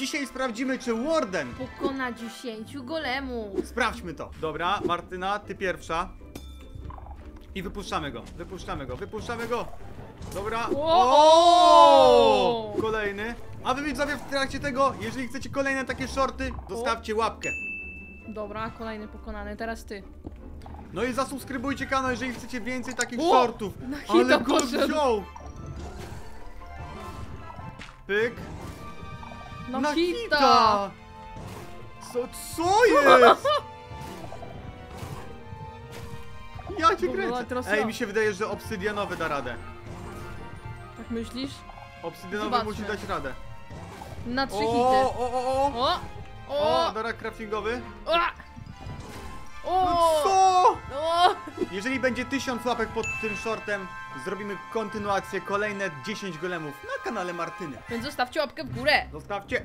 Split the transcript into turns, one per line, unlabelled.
Dzisiaj sprawdzimy, czy Warden
pokona 10 golemów.
Sprawdźmy to. Dobra, Martyna, ty pierwsza. I wypuszczamy go, wypuszczamy go. Dobra.
O!
Kolejny. A wy widzowie w trakcie tego, jeżeli chcecie kolejne takie shorty, zostawcie łapkę.
Dobra, kolejny pokonany, teraz ty.
No i zasubskrybujcie kanał, jeżeli chcecie więcej takich
O!
shortów.
Na hita
Ale go
poszedł.
wziął. Pyk.
Na hita!
Co jest? Ja cię
Dobra,
kręcę.
teraz
Ej,
ja.
mi się wydaje, że obsydianowy da radę.
Tak myślisz?
Obsydianowy
Zobaczmy.
musi dać radę.
Na 3 hity.
O,
O!
dobra, craftingowy.
O!
No
O!
co?
O!
Jeżeli będzie 1000 łapek pod tym shortem, zrobimy kontynuację, kolejne 10 golemów na kanale Martyny.
Więc zostawcie łapkę w górę.
Zostawcie